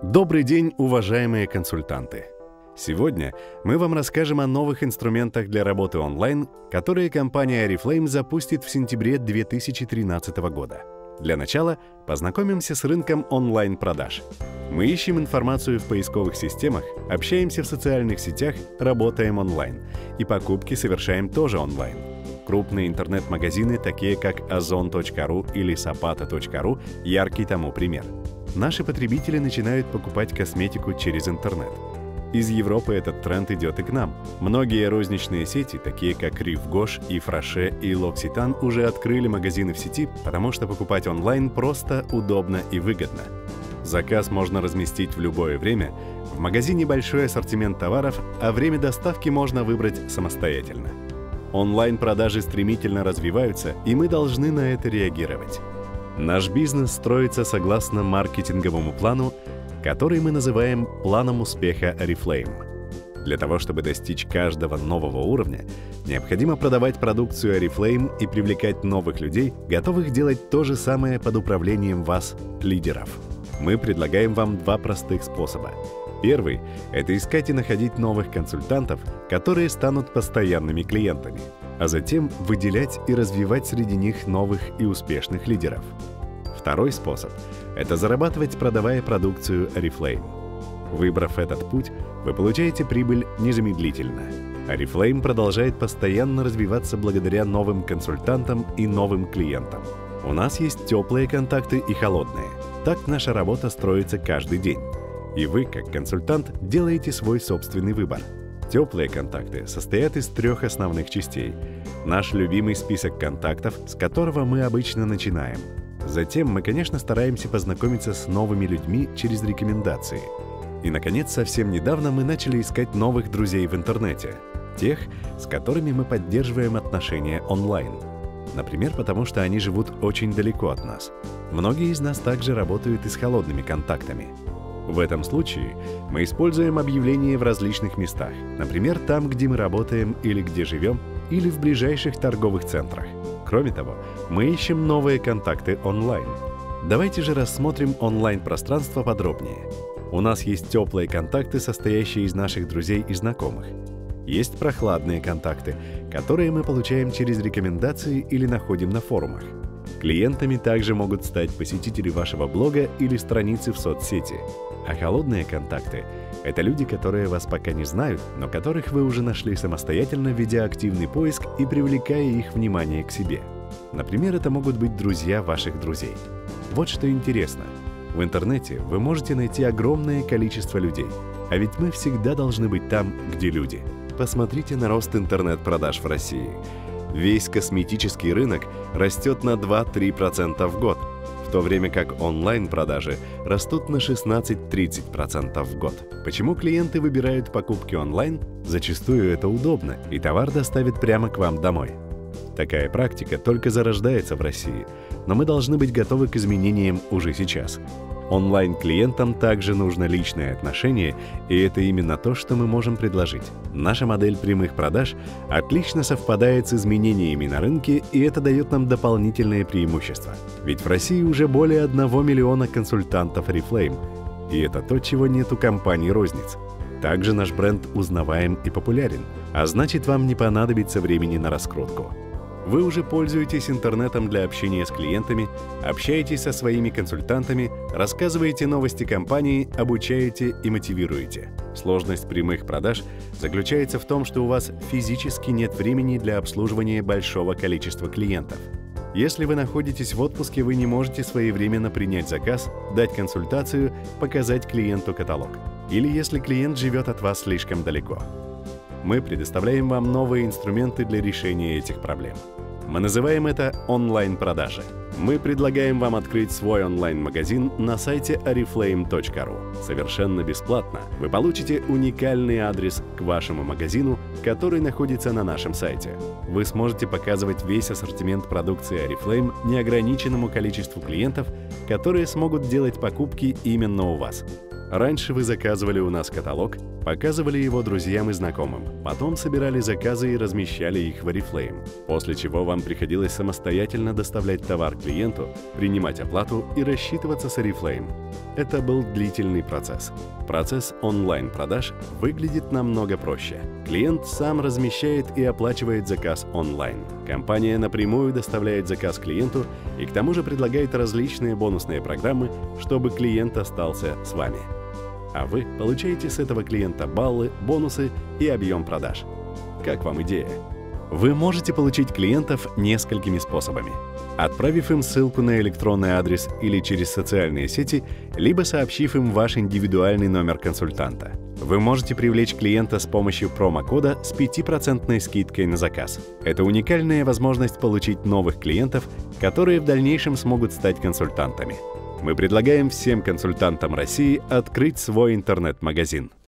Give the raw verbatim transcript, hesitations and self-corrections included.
Добрый день, уважаемые консультанты! Сегодня мы вам расскажем о новых инструментах для работы онлайн, которые компания Oriflame запустит в сентябре две тысячи тринадцатого года. Для начала познакомимся с рынком онлайн-продаж. Мы ищем информацию в поисковых системах, общаемся в социальных сетях, работаем онлайн. И покупки совершаем тоже онлайн. Крупные интернет-магазины, такие как озон точка ру или сапата точка ру, яркий тому пример. Наши потребители начинают покупать косметику через интернет. Из Европы этот тренд идет и к нам. Многие розничные сети, такие как Рив Гош, Ифраше и L'Occitane, уже открыли магазины в сети, потому что покупать онлайн просто, удобно и выгодно. Заказ можно разместить в любое время, в магазине большой ассортимент товаров, а время доставки можно выбрать самостоятельно. Онлайн-продажи стремительно развиваются, и мы должны на это реагировать. Наш бизнес строится согласно маркетинговому плану, который мы называем планом успеха Oriflame. Для того, чтобы достичь каждого нового уровня, необходимо продавать продукцию Oriflame и привлекать новых людей, готовых делать то же самое под управлением вас, лидеров. Мы предлагаем вам два простых способа. Первый – это искать и находить новых консультантов, которые станут постоянными клиентами, а затем выделять и развивать среди них новых и успешных лидеров. Второй способ – это зарабатывать, продавая продукцию Oriflame. Выбрав этот путь, вы получаете прибыль незамедлительно. Oriflame продолжает постоянно развиваться благодаря новым консультантам и новым клиентам. У нас есть теплые контакты и холодные. Так наша работа строится каждый день. И вы, как консультант, делаете свой собственный выбор. Теплые контакты состоят из трех основных частей. Наш любимый список контактов, с которого мы обычно начинаем. Затем мы, конечно, стараемся познакомиться с новыми людьми через рекомендации. И, наконец, совсем недавно мы начали искать новых друзей в интернете. Тех, с которыми мы поддерживаем отношения онлайн. Например, потому что они живут очень далеко от нас. Многие из нас также работают и с холодными контактами. В этом случае мы используем объявления в различных местах, например, там, где мы работаем или где живем, или в ближайших торговых центрах. Кроме того, мы ищем новые контакты онлайн. Давайте же рассмотрим онлайн-пространство подробнее. У нас есть теплые контакты, состоящие из наших друзей и знакомых. Есть прохладные контакты, которые мы получаем через рекомендации или находим на форумах. Клиентами также могут стать посетители вашего блога или страницы в соцсети. А холодные контакты – это люди, которые вас пока не знают, но которых вы уже нашли самостоятельно, ведя активный поиск и привлекая их внимание к себе. Например, это могут быть друзья ваших друзей. Вот что интересно. В интернете вы можете найти огромное количество людей, а ведь мы всегда должны быть там, где люди. Посмотрите на рост интернет-продаж в России. Весь косметический рынок растет на два-три процента в год, в то время как онлайн-продажи растут на шестнадцать-тридцать процентов в год. Почему клиенты выбирают покупки онлайн? Зачастую это удобно, и товар доставят прямо к вам домой. Такая практика только зарождается в России, но мы должны быть готовы к изменениям уже сейчас. Онлайн-клиентам также нужно личное отношение, и это именно то, что мы можем предложить. Наша модель прямых продаж отлично совпадает с изменениями на рынке, и это дает нам дополнительные преимущества. Ведь в России уже более одного миллиона консультантов Oriflame, и это то, чего нет у компаний-розниц. Также наш бренд узнаваем и популярен, а значит, вам не понадобится времени на раскрутку. Вы уже пользуетесь интернетом для общения с клиентами, общаетесь со своими консультантами, рассказываете новости компании, обучаете и мотивируете. Сложность прямых продаж заключается в том, что у вас физически нет времени для обслуживания большого количества клиентов. Если вы находитесь в отпуске, вы не можете своевременно принять заказ, дать консультацию, показать клиенту каталог. Или если клиент живет от вас слишком далеко. Мы предоставляем вам новые инструменты для решения этих проблем. Мы называем это онлайн-продажи. Мы предлагаем вам открыть свой онлайн-магазин на сайте орифлейм точка ру. Совершенно бесплатно вы получите уникальный адрес к вашему магазину, который находится на нашем сайте. Вы сможете показывать весь ассортимент продукции Oriflame неограниченному количеству клиентов, которые смогут делать покупки именно у вас. Раньше вы заказывали у нас каталог, показывали его друзьям и знакомым, потом собирали заказы и размещали их в Oriflame, после чего вам приходилось самостоятельно доставлять товар клиенту, принимать оплату и рассчитываться с Oriflame. Это был длительный процесс. Процесс онлайн-продаж выглядит намного проще. Клиент сам размещает и оплачивает заказ онлайн. Компания напрямую доставляет заказ клиенту и к тому же предлагает различные бонусные программы, чтобы клиент остался с вами. А вы получаете с этого клиента баллы, бонусы и объем продаж. Как вам идея? Вы можете получить клиентов несколькими способами. Отправив им ссылку на электронный адрес или через социальные сети, либо сообщив им ваш индивидуальный номер консультанта. Вы можете привлечь клиента с помощью промокода с пятипроцентной скидкой на заказ. Это уникальная возможность получить новых клиентов, которые в дальнейшем смогут стать консультантами. Мы предлагаем всем консультантам России открыть свой интернет-магазин.